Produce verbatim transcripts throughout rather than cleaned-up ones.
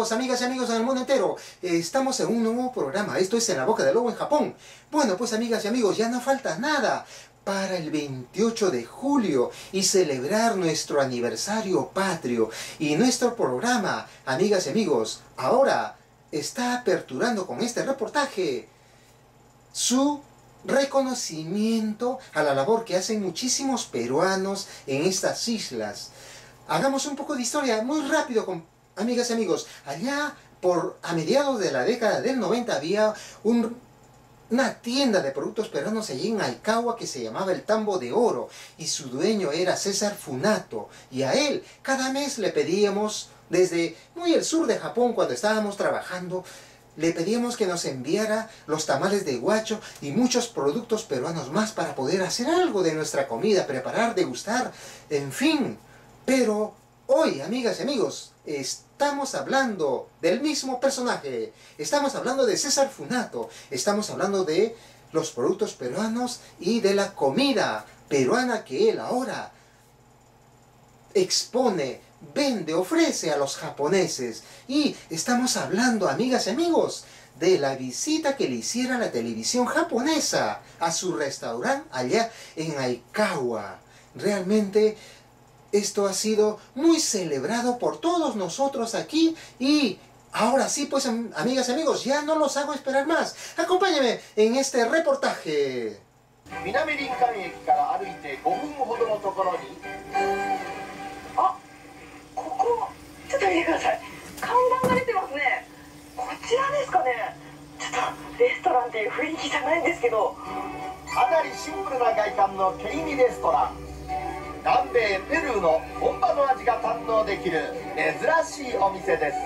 todos, amigas y amigos en el mundo entero. Eh, estamos en un nuevo programa. Esto es En la Boca del Lobo en Japón. Bueno, pues amigas y amigos, ya no falta nada para el veintiocho de julio y celebrar nuestro aniversario patrio. Y nuestro programa, amigas y amigos, ahora está aperturando con este reportaje su reconocimiento a la labor que hacen muchísimos peruanos en estas islas. Hagamos un poco de historia muy rápido, con, amigas y amigos. Allá por a mediados de la década del noventa había un, una tienda de productos peruanos allí en Aikawa que se llamaba El Tambo de Oro, y su dueño era César Funato, y a él cada mes le pedíamos, desde muy el sur de Japón, cuando estábamos trabajando, le pedíamos que nos enviara los tamales de guacho y muchos productos peruanos más para poder hacer algo de nuestra comida, preparar, degustar, en fin. Pero hoy, amigas y amigos, estamos hablando del mismo personaje. Estamos hablando de César Funato. Estamos hablando de los productos peruanos y de la comida peruana que él ahora expone, vende, ofrece a los japoneses. Y estamos hablando, amigas y amigos, de la visita que le hiciera la televisión japonesa a su restaurante allá en Aikawa. Realmente esto ha sido muy celebrado por todos nosotros aquí, y ahora sí, pues amigas y amigos, ya no los hago esperar más. Acompáñenme en este reportaje. 南林間駅から歩いてごふんほどのところに、あ、ここちょっと見てください。看板が出てますね。こちらですかね。ちょっとレストランっていう雰囲気じゃないんですけど、かなりシンプルな外観のケイミレストラン。南米ペルーの本場の味が堪能できる珍しいお店です。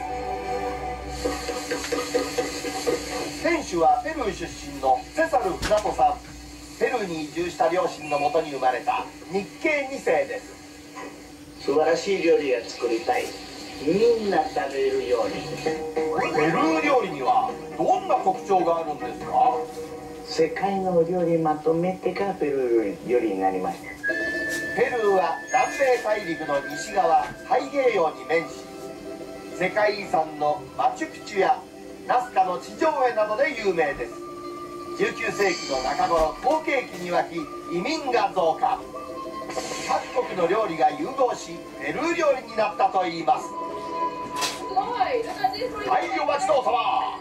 店主はペルー出身のセサル・フナトさん。ペルーに移住した両親のもとに生まれた日系に世です。 素晴らしい料理が作りたい。みんな食べるように。 ペルー料理にはどんな特徴があるんですか？ 世界の料理まとめてからペルー料理になりました。 ペルーは南米大陸の西側太平洋に面し、世界遺産のマチュピチュやナスカの地上絵などで有名です。じゅうきゅう世紀の中頃、好景気に沸き移民が増加。各国の料理が融合し、ペルー料理になったといいます。はい、お待ちどうさま。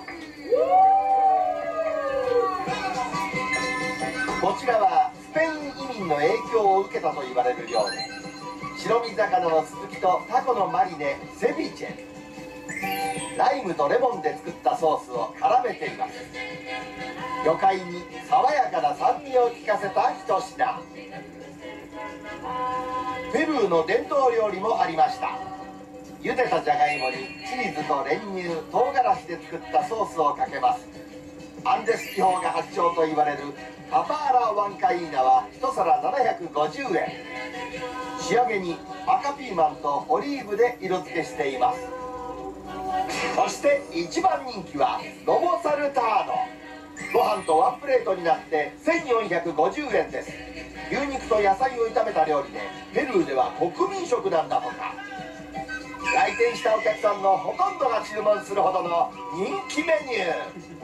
こちらはスペイン移民の影響を受けたと言われる料理。白身魚のスズキとタコのマリネ、セビチェ。ライムとレモンで作ったソースを絡めています。魚介に爽やかな酸味を効かせた一品。ペルーの伝統料理もありました。茹でたじゃがいもにチーズと練乳、唐辛子で作ったソースをかけます。アンデス地方が発祥と言われるパパーラ・ワンカイーナは一皿ななひゃくごじゅうえん。仕上げに赤ピーマンとオリーブで色付けしています。そして一番人気はロボサルタード。ご飯とワンプレートになってせんよんひゃくごじゅうえんです。牛肉と野菜を炒めた料理で、ペルーでは国民食なんだとか。来店したお客さんのほとんどが注文するほどの人気メニュ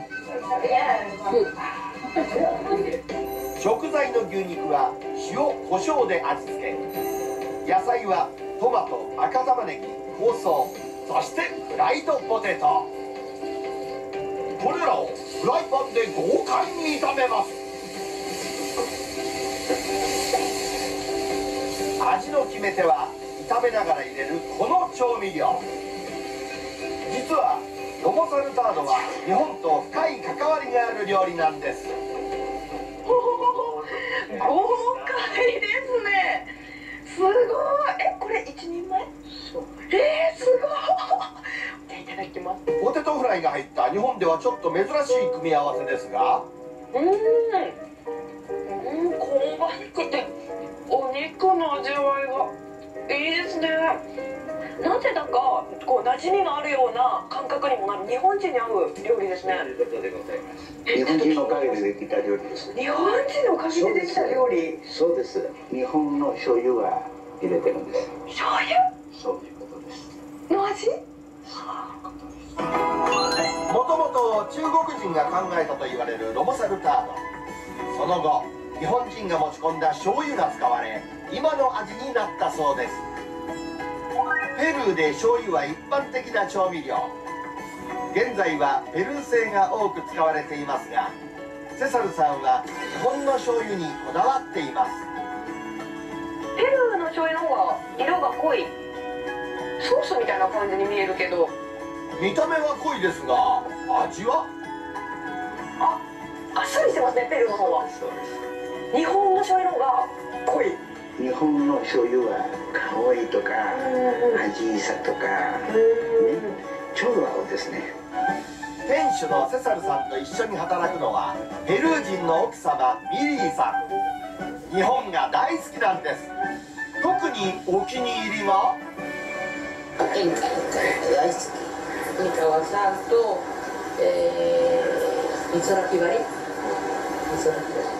ー。食材の牛肉は塩コショウで味付け、野菜はトマト、赤玉ねぎ、香草、そしてフライドポテト。これらをフライパンで豪快に炒めます。味の決め手は炒めながら入れるこの調味料。実はロボサルタードは日本と深い関わりがある料理なんです。豪快ですね。すごい。え、これ一人前？そう。えー、すごい。じゃあいただきます。ポテトフライが入った日本ではちょっと珍しい組み合わせですが、うーん、うん、香ばしくてお肉の味わいがいいですね。なぜだかこう馴染みがあるような感覚にもなる日本人に合う料理ですね。ということでございます。日本人のおかげでできた料理です。日本人のおかげでできた料理。そうです。日本の醤油は入れてるんです。醤油？そういうことです。の味？そういうことです。 中国人が考えたと言われるロモサルタード。その後日本人が持ち込んだ醤油が使われ今の味になったそうです。ペルーで醤油は一般的な調味料。現在はペルー製が多く使われていますが、セサルさんは日本の醤油にこだわっています。 ペルーの醤油の方が色が濃い、ソースみたいな感じに見えるけど。 見た目は濃いですが味はあ、あっさりしてますね、ペルーの方は。 そうです。 日本の醤油の方が濃い。 日本の醤油は香りとか味さとか、ね、ちょうど合うですね。 店主のセサルさんと一緒に働くのはペルー人の奥様ミリーさん。日本が大好きなんです。特にお気に入りはインカ大好き。三河さんと、えー、美空ひばり。美空ひばり。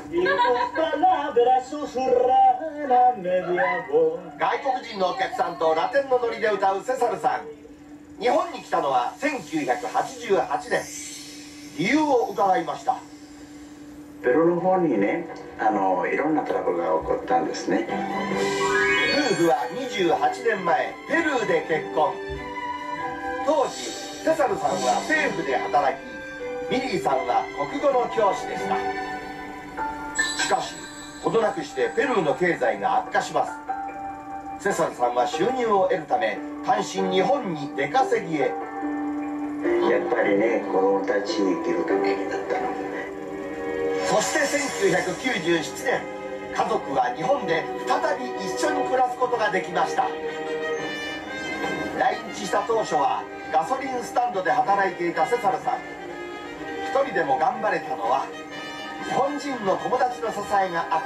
外国人のお客さんとラテンのノリで歌うセサルさん。日本に来たのはせんきゅうひゃくはちじゅうはちねん。理由を伺いました。 ペルーの方にね、あのいろんなトラブルが起こったんですね。 夫婦はにじゅうはちねんまえペルーで結婚。当時セサルさんは政府で働き、ミリーさんは国語の教師でした。しかしほどなくしてペルーの経済が悪化します。セサルさんは収入を得るため単身日本に出稼ぎへ。 やっぱりね、子供たち生きるためにだったの。 そしてせんきゅうひゃくきゅうじゅうななねん、家族は日本で再び一緒に暮らすことができました。来日した当初はガソリンスタンドで働いていたセサルさん。一人でも頑張れたのは日本人の友達の支えがあったから。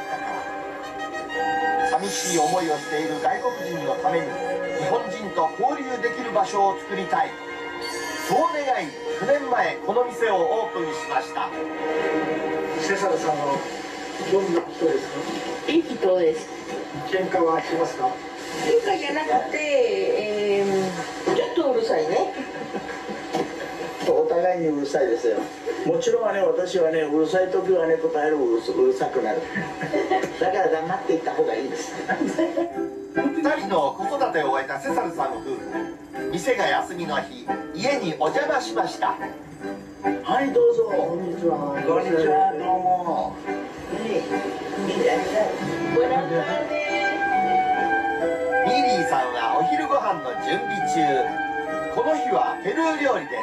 寂しい思いをしている外国人のために日本人と交流できる場所を作りたい、そう願いきゅうねんまえこの店をオープンしました。 セサルさんはどんな人ですか？ いい人です。 喧嘩はしますか？ 喧嘩じゃなくて、えー、ちょっとうるさいね。 お互いにうるさいですよ。もちろんはね、私はね、うるさい時はね、答える、うるうるさくなる。だから黙っていった方がいいです。 ふたりの子育てを終えたセサルさん夫婦。店が休みの日、家にお邪魔しました。 はい、どうぞ。 こんにちは。 こんにちは、どうも。 いらっしゃい。ご覧くださいね。 ミリーさんはお昼ご飯の準備中。この日はペルー料理です。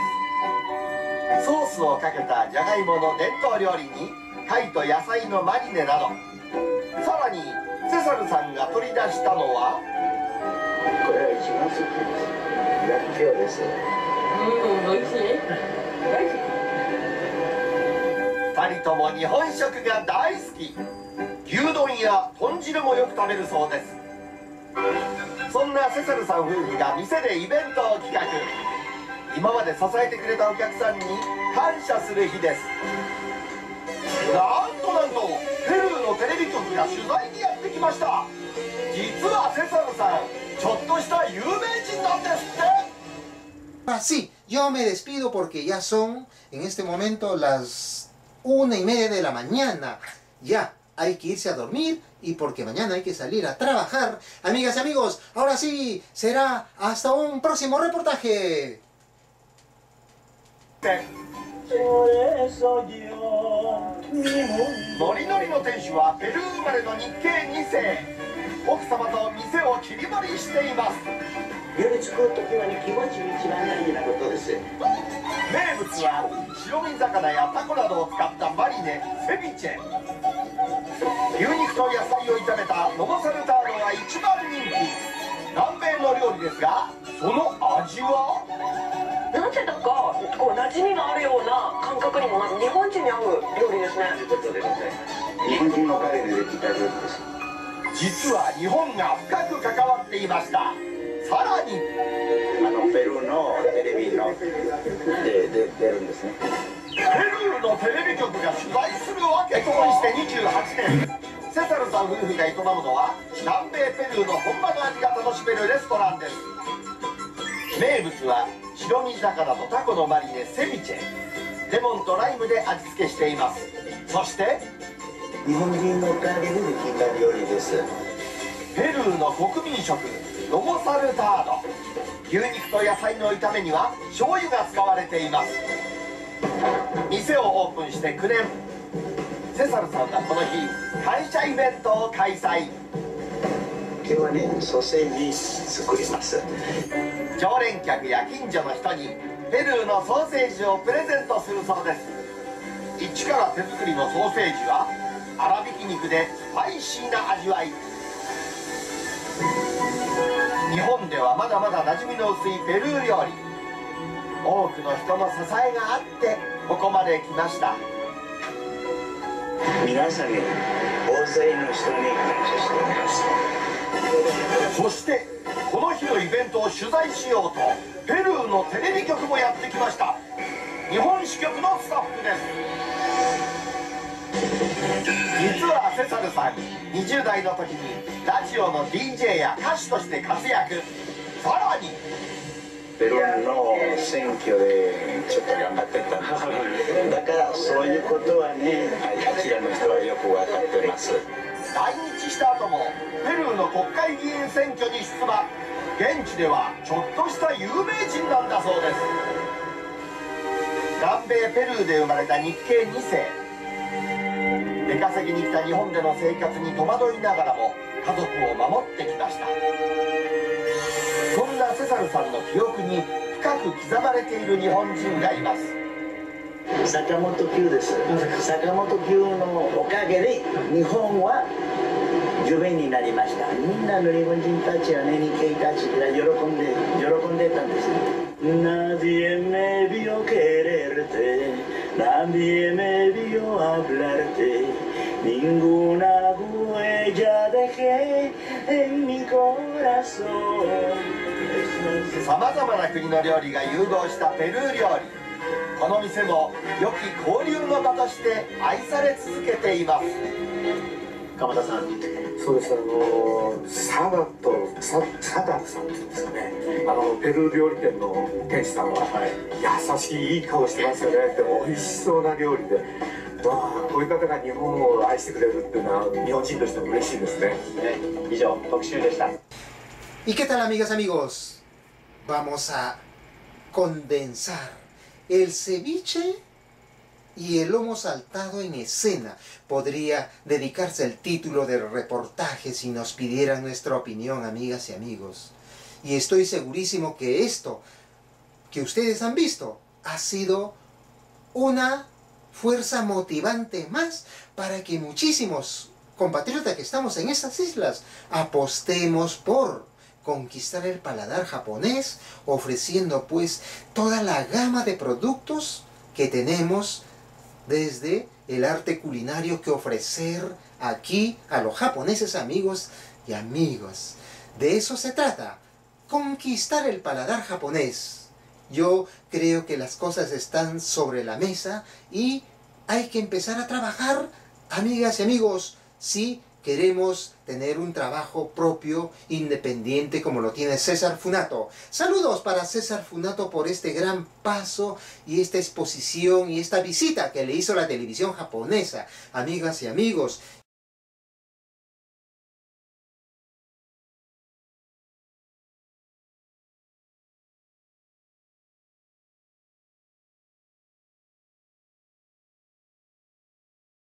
ソースをかけたじゃがいもの伝統料理に貝と野菜のマリネなど、さらにセサルさんが取り出したのはこれは一番好きです。らっきょうです。 うん、美味しい。大好き。 ふたりとも日本食が大好き。牛丼や豚汁もよく食べるそうです。そんなセサルさん夫婦が店でイベントを企画。今まで支えてくれたお客さんに感謝する日です。なんとなんとペルーのテレビ局が取材にやってきました。実はセサルさん、ちょっとした有名人なんですって。 Ah, sí, yo me despido porque ya son en este momento las una y media de la mañana. Ya hay que irse a dormir y porque mañana hay que salir a trabajar. Amigas y amigos, ahora sí, será hasta un próximo reportaje. ノリノリの店主はペルー生まれの日系にせい。奥様と店を切り盛りしています。 料理作る時はね、気持ち一番大事なことです。 名物は白身魚やタコなどを使ったマリネ、セビチェ。牛肉と野菜を炒めたロモサルタードが一番人気。南米の料理ですが、その味はなぜだかこう馴染みがあるような感覚にもなる、日本人に合う料理ですね。 日本人のおかげでできた料理です。 実は日本が深く関わっていました。さらにあのペルーのテレビのでで出るんですね。 ペルーのテレビ局が取材するわけ。結婚してにじゅうはちねん、セサルさん夫婦が営むのは南米ペルーの本場の味が楽しめるレストランです。名物は白身魚とタコのマリネ、セビチェ。 レモンとライムで味付けしています。そして日本人のおかげでできた料理です。 ペルーの国民食ロボサルタード。牛肉と野菜の炒めには醤油が使われています。店をオープンしてくねん、セサルさんはこの日感謝イベントを開催。 今日はねソーセージ作ります。 常連客や近所の人にペルーのソーセージをプレゼントするそうです。一から手作りのソーセージは粗挽き肉でスパイシーな味わい。日本ではまだまだ馴染みの薄いペルー料理。多くの人の支えがあってここまで来ました。 皆さんに大勢の人に感謝しています。 そしてこの日のイベントを取材しようとペルーのテレビ局もやってきました。日本支局のスタッフです。実はセサルさんにじゅう代の時にラジオの ディージェー や歌手として活躍。さらにペルーの選挙でちょっと頑張ってたんですね。だからそういうことはねあちらの人はよく分かってます。 来日した後もペルーの国会議員選挙に出馬。現地ではちょっとした有名人なんだそうです。南米ペルーで生まれた日系に世。出稼ぎに来た日本での生活に戸惑いながらも家族を守ってきました。そんなセサルさんの記憶に深く刻まれている日本人がいます。 坂本九です。坂本九のおかげで日本は有名になりました。みんなの日本人たちはね、日系たちが喜んで喜んでたんです。Nadie me vio quererte, nadie me vio hablarte, ninguna huella dejé en mi corazón。 さまざまな国の料理が融合したペルー料理。この店も良き交流の場として愛され続けています。鎌田さん。 そうです。あのサダとササダさんっていうんですかね。あのペルー料理店の店主さんは、はい、優しいいい顔してますよね。でも美味しそうな料理で、まあこういう方が日本を愛してくれるっていうのは日本人としても嬉しいですね。ね、 以上特集でした。 ¿Y qué tal, amigas, amigos? Vamos a condensar el ceviche y el lomo saltado en escena. Podría dedicarse el título del reportaje si nos pidieran nuestra opinión, amigas y amigos. Y estoy segurísimo que esto que ustedes han visto ha sido una fuerza motivante más para que muchísimos compatriotas que estamos en estas islas apostemos por conquistar el paladar japonés, ofreciendo pues toda la gama de productos que tenemos desde el arte culinario que ofrecer aquí a los japoneses, amigos y amigas. De eso se trata, conquistar el paladar japonés. Yo creo que las cosas están sobre la mesa y hay que empezar a trabajar, amigas y amigos, si queremos tener un trabajo propio, independiente, como lo tiene César Funato. Saludos para César Funato por este gran paso y esta exposición y esta visita que le hizo la televisión japonesa. Amigas y amigos,